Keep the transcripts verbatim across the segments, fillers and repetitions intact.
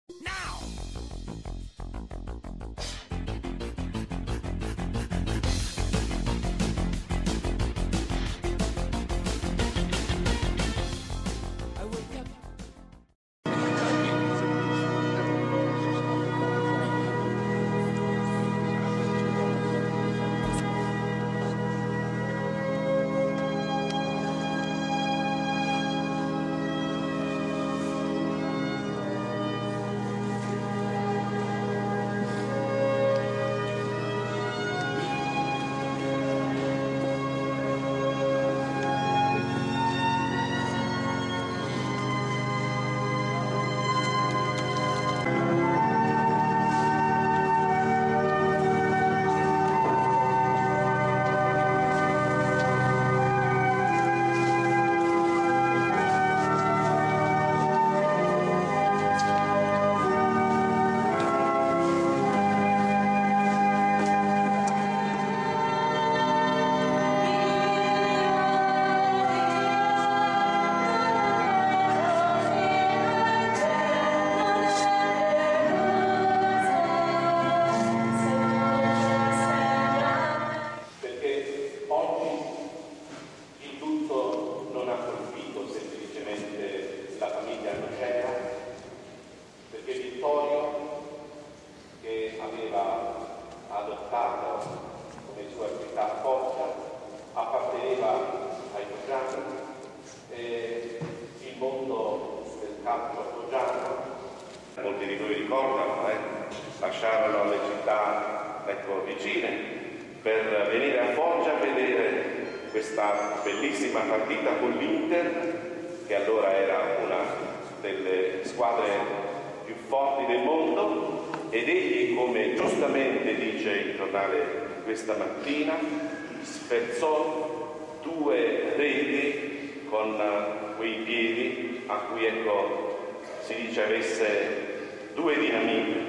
Molti di voi ricordano, eh? lasciarono le città ecco, vicine per venire a Foggia a vedere questa bellissima partita con l'Inter, che allora era una delle squadre più forti del mondo, ed egli, come giustamente dice il giornale questa mattina, sferzò due reti con quei piedi a cui ecco si dice avesse due dinamite.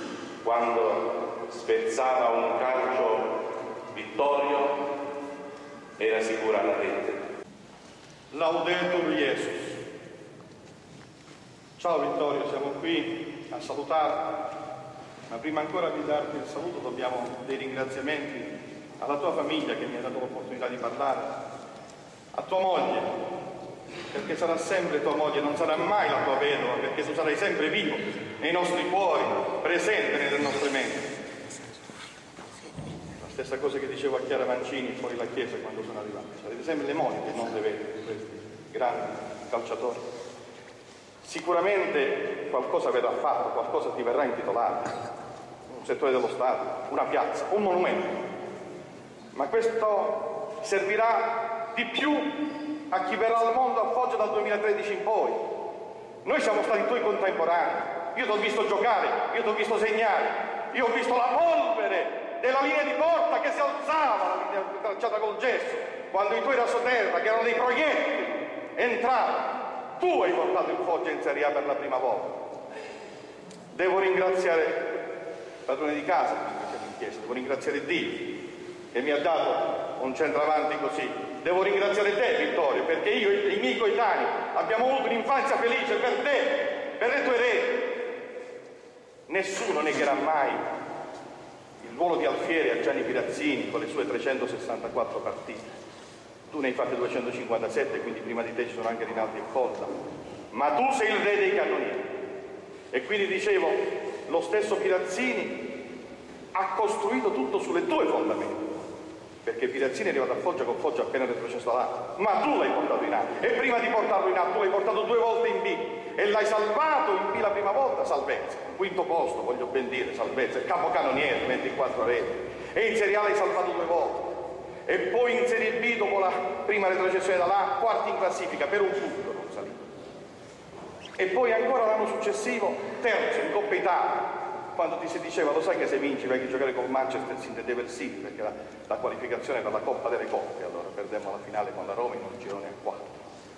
Quando spezzava un calcio Vittorio era sicura la rete. Laudetur Jesus. Ciao Vittorio, siamo qui a salutarti, ma prima ancora di darti il saluto dobbiamo dei ringraziamenti alla tua famiglia che mi ha dato l'opportunità di parlare, a tua moglie, perché sarà sempre tua moglie, non sarà mai la tua vedova, perché tu sarai sempre vivo nei nostri cuori, presente nelle nostre menti. La stessa cosa che dicevo a Chiara Mancini fuori la chiesa quando sono arrivato, sarete sempre le mogli, non le vedove di questi grandi calciatori. Sicuramente qualcosa verrà fatto, qualcosa ti verrà intitolato, un settore dello Stato, una piazza, un monumento, ma questo servirà di più a chi verrà al mondo a Foggia dal duemilatredici in poi. Noi siamo stati tuoi contemporanei, io ti ho visto giocare, io ti ho visto segnare, io ho visto la polvere della linea di porta che si alzava, la linea tracciata col gesso, quando i tuoi rasoterra, che erano dei proiettili, entravano. Tu hai portato il Foggia in Serie A per la prima volta. Devo ringraziare il padrone di casa, in chiesa, devo ringraziare Dio che mi ha dato un centravanti così. Devo ringraziare te, Vittorio, perché io e i miei coetanei abbiamo avuto un'infanzia felice per te, per le tue reti. Nessuno negherà mai il ruolo di alfiere a Gianni Pirazzini con le sue trecentosessantaquattro partite. Tu ne hai fatte duecentocinquantasette, quindi prima di te ci sono anche Rinaldi e Colta, ma tu sei il re dei cannonieri. E quindi dicevo, lo stesso Pirazzini ha costruito tutto sulle tue fondamenta, perché Pirazzini è arrivato a Foggia con Foggia appena retrocesso all'A, ma tu l'hai portato in A, e prima di portarlo in A tu l'hai portato due volte in B, e l'hai salvato in B la prima volta, salvezza, quinto posto, voglio ben dire, salvezza, il capocannoniere, ventiquattro reti, e in Serie A l'hai salvato due volte, e poi in Serie B dopo la prima retrocessione dall'A, quarti in classifica, per un punto non salito, e poi ancora l'anno successivo terzo in Coppa Italia, quando ti si diceva, lo sai che se vinci vai a giocare con Manchester, si intendeva il City, perché la, la qualificazione era la Coppa delle Coppe, allora perdemmo la finale con la Roma in un girone a quattro.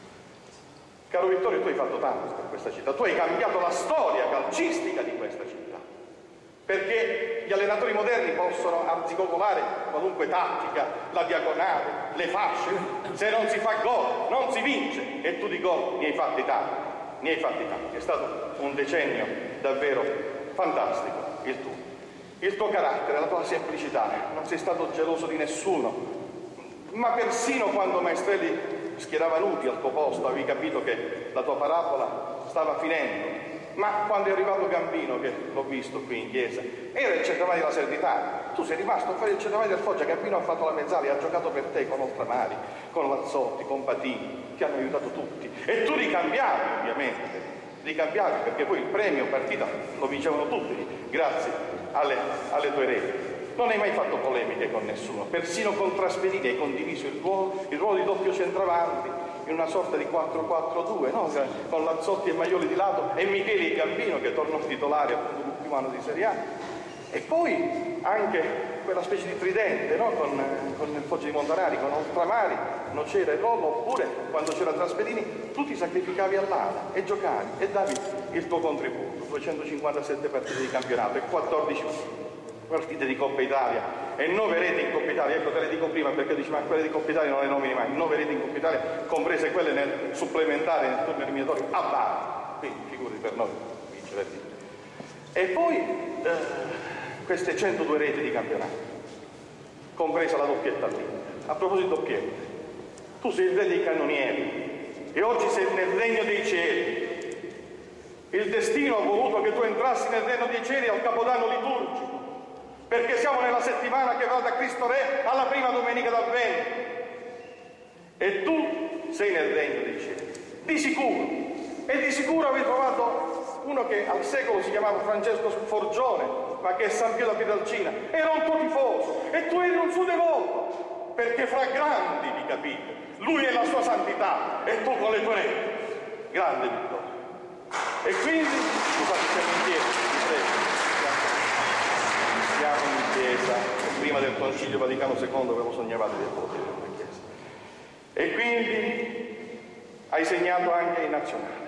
Caro Vittorio, tu hai fatto tanto per questa città, tu hai cambiato la storia calcistica di questa città, perché gli allenatori moderni possono arzigogolare qualunque tattica, la diagonale, le fasce, se non si fa gol non si vince, e tu di gol ne hai fatti tanti. ne hai fatti tanti. È stato un decennio davvero fantastico il tuo. Il tuo carattere, la tua semplicità, non sei stato geloso di nessuno, ma persino quando Maestrelli schierava nudi al tuo posto avevi capito che la tua parabola stava finendo. Ma quando è arrivato Gambino, che l'ho visto qui in chiesa, era il centromani della Salernitana, tu sei rimasto a fare il centromani del Foggia. Gambino ha fatto la mezz'ala, ha giocato per te con Oltramari, con Lazzotti, con Patini, ti hanno aiutato tutti, e tu li cambiavi ovviamente, li cambiavi perché poi il premio partita lo vincevano tutti grazie alle, alle tue reti. Non hai mai fatto polemiche con nessuno, persino con Trasferini hai condiviso il ruolo, il ruolo di doppio centravanti in una sorta di quattro quattro due, no? Con Lazzotti e Maioli di lato e Micheli e Gambino che tornò titolare appunto l'ultimo anno di Serie A. E poi anche quella specie di tridente, no? con, con il Foggia di Montanari, con Oltramari, Nocera e Rollo, oppure quando c'era Trasferini tu ti sacrificavi all'ala e giocavi e davi il tuo contributo. duecentocinquantasette partite di campionato e quattordici partite di Coppa Italia e nove reti in Coppa Italia. Ecco, te le dico prima perché dici ma quelle di Coppa Italia non le nomini mai. nove reti in Coppa Italia, comprese quelle nel supplementare nel turno eliminatorio a Bari, quindi figuri per noi vincere il titolo. E poi eh, queste centodue reti di campionato, compresa la doppietta lì. A proposito di doppiette, tu sei il re dei cannonieri e oggi sei nel regno dei cieli. Il destino ha voluto che tu entrassi nel regno dei cieli al Capodanno liturgico, perché siamo nella settimana che va da Cristo Re alla prima domenica d'Avvento e tu sei nel regno dei cieli, di sicuro. E di sicuro avevi trovato uno che al secolo si chiamava Francesco Forgione, ma che è San Pio da Pietrelcina, era un tuo tifoso e tu eri un suo devoto, perché fra grandi vi capite, lui è la sua santità e tu con le tue reti. Grande vittoria. E quindi, scusate, siamo in piedi, vi prego. Siamo in chiesa, prima del Concilio Vaticano secondo ve lo sognavate di potere in chiesa. E quindi hai segnato anche in nazionale.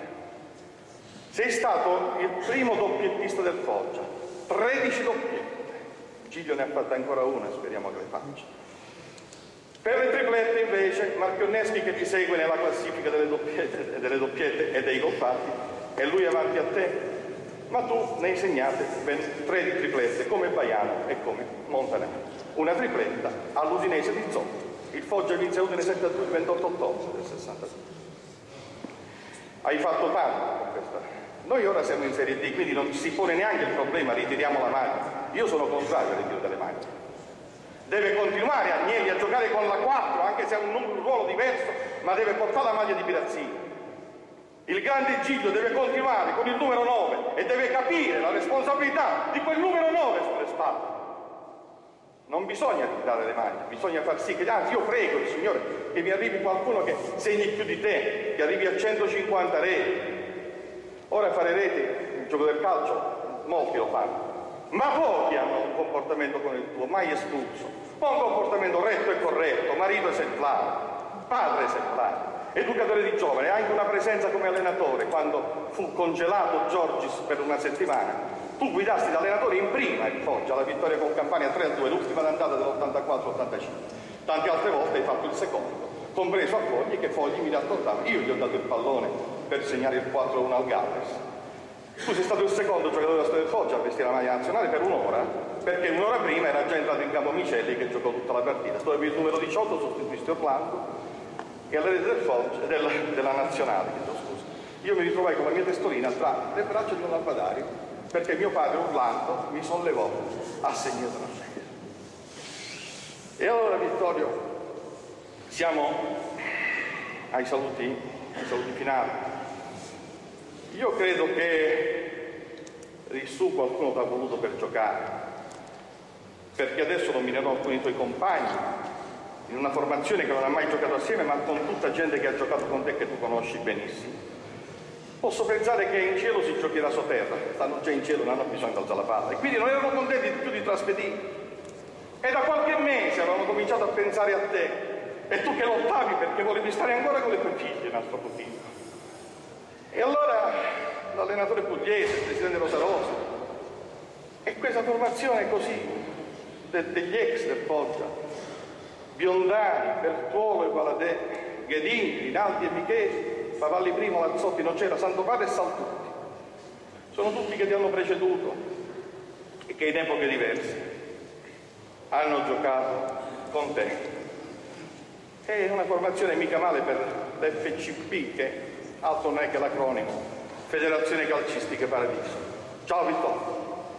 Sei stato il primo doppiettista del Foggia, tredici doppiette. Giglio ne ha fatta ancora una, speriamo che le faccia. Per le triplette invece Marchionneschi che ti segue nella classifica delle doppiette, delle doppiette e dei gol fatti, e lui avanti a te. Ma tu ne hai segnate ben tre di triplette, come Baiano e come Montanari. Una tripletta all'Udinese di Zoppo. Il Foggia vinse Udinese sette a due il ventotto ottobre del sessantadue. Hai fatto tanto con questa. Noi ora siamo in Serie D, quindi non si pone neanche il problema, ritiriamo la maglia. Io sono contrario al ritiro delle maglie. Deve continuare Agnelli a giocare con la quattro, anche se ha un, un ruolo diverso, ma deve portare la maglia di Pirazzini. Il grande Giglio deve continuare con il numero nove e deve capire la responsabilità di quel numero nove sulle spalle. Non bisogna ritirare le maglie, bisogna far sì che, anzi io prego il Signore che mi arrivi qualcuno che segni più di te, che arrivi a centocinquanta reti. Ora fare reti, il gioco del calcio, molti lo fanno, ma pochi hanno un comportamento come il tuo, mai espulso, ma un comportamento retto e corretto, marito esemplare, padre esemplare, educatore di giovani, anche una presenza come allenatore. Quando fu congelato Giorgis per una settimana, tu guidasti da allenatore in prima il Foggia alla vittoria con Campania tre a due, l'ultima d'andata dell'ottantaquattro ottantacinque. Tante altre volte hai fatto il secondo, compreso a Fogli, che Fogli mi raccontava, io gli ho dato il pallone per segnare il quattro a uno al Galles. Tu sei stato il secondo giocatore della storia del Foggia a vestire la maglia nazionale per un'ora, perché un'ora prima era già entrato in campo Micelli che giocò tutta la partita. Tu avevi il numero diciotto, sostituisti Orlando, e alla rete del Foggia, della, della nazionale, scusa. Io mi ritrovai con la mia testolina tra le braccia di un lampadario, perché mio padre Orlando mi sollevò a segno della fede. E allora, Vittorio, siamo ai saluti, ai saluti finali. Io credo che Rissù qualcuno ti ha voluto per giocare, perché adesso nominerò alcuni tuoi compagni in una formazione che non ha mai giocato assieme, ma con tutta gente che ha giocato con te, che tu conosci benissimo. Posso pensare che in cielo si giocherà sotterra, stanno già in cielo, non hanno bisogno di alzare la palla, e quindi non erano contenti più di Trasferini. E da qualche mese avevano cominciato a pensare a te, e tu che lottavi perché volevi stare ancora con le tue figlie, nastro putino. E allora l'allenatore pugliese, il presidente Rosarosa, e questa formazione così de- degli ex del Foggia, Biondani, Bertuolo e Valadè, Ghedini, Rinaldi e Micheli, Favalli primo, Lazzotti, Nocera, Sandoval e Saltutti. Sono tutti che ti hanno preceduto e che in epoche diverse hanno giocato con te. È una formazione mica male per l'F C P, che altro non è che l'acronimo Federazione Calcistica Paradiso. Ciao Vittorio.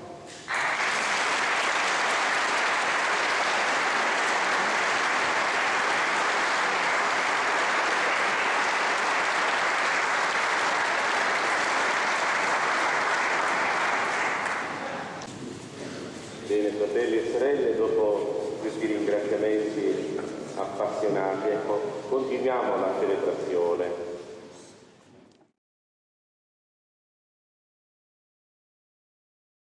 Bene, fratelli e sorelle, dopo questi ringraziamenti appassionati, ecco, continuiamo la celebrazione.